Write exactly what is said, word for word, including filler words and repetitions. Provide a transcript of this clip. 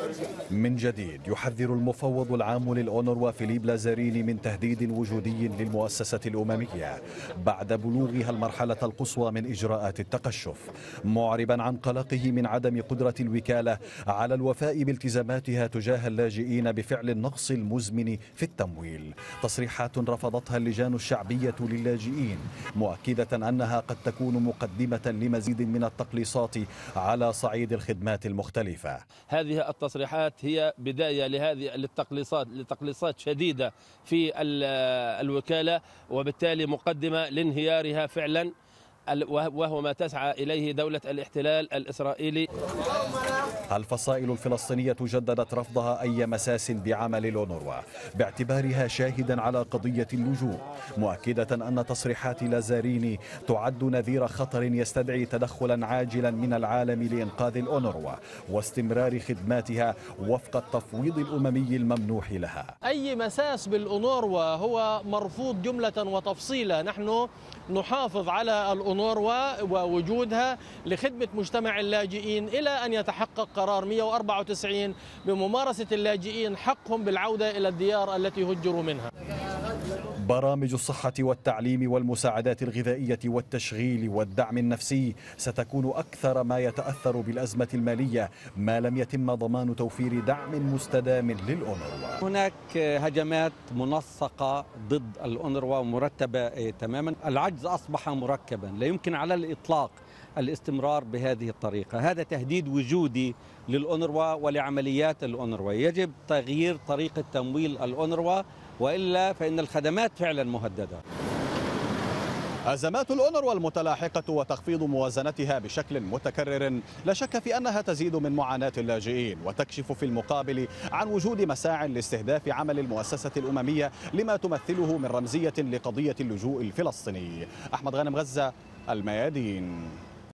من جديد يحذر المفوض العام للأونروا فيليب لازاريني من تهديد وجودي للمؤسسة الأممية بعد بلوغها المرحلة القصوى من إجراءات التقشف، معربا عن قلقه من عدم قدرة الوكالة على الوفاء بالتزاماتها تجاه اللاجئين بفعل النقص المزمن في التمويل. تصريحات رفضتها اللجان الشعبية للاجئين، مؤكدة أنها قد تكون مقدمة لمزيد من التقليصات على صعيد الخدمات المختلفة. هذه التصريحات هي بداية لهذه التقليصات لتقليصات شديدة في الوكالة، وبالتالي مقدمة لانهيارها فعلا، وهو ما تسعى إليه دولة الاحتلال الإسرائيلي. الفصائل الفلسطينية جددت رفضها أي مساس بعمل الأونروا باعتبارها شاهدا على قضية اللجوء، مؤكدة أن تصريحات لازاريني تعد نذير خطر يستدعي تدخلا عاجلا من العالم لإنقاذ الأونروا واستمرار خدماتها وفق التفويض الأممي الممنوح لها. أي مساس بالأونروا هو مرفوض جملة وتفصيلا. نحن نحافظ على الأونروا ووجودها لخدمة مجتمع اللاجئين إلى أن يتحقق قرار مئة وأربعة وتسعين بممارسة اللاجئين حقهم بالعودة إلى الديار التي هجروا منها. برامج الصحة والتعليم والمساعدات الغذائية والتشغيل والدعم النفسي ستكون أكثر ما يتأثر بالأزمة المالية ما لم يتم ضمان توفير دعم مستدام للأونروا. هناك هجمات منسقة ضد الأونروا مرتبة تماما، العجز أصبح مركبا، لا يمكن على الإطلاق الاستمرار بهذه الطريقة. هذا تهديد وجودي للأونروا ولعمليات الأونروا. يجب تغيير طريقة تمويل الأونروا، وإلا فإن الخدمات فعلا مهددة. أزمات الأونروا المتلاحقة وتخفيض موازنتها بشكل متكرر لا شك في أنها تزيد من معاناة اللاجئين، وتكشف في المقابل عن وجود مساع لاستهداف عمل المؤسسة الأممية لما تمثله من رمزية لقضية اللجوء الفلسطيني. أحمد غانم، غزة، الميادين.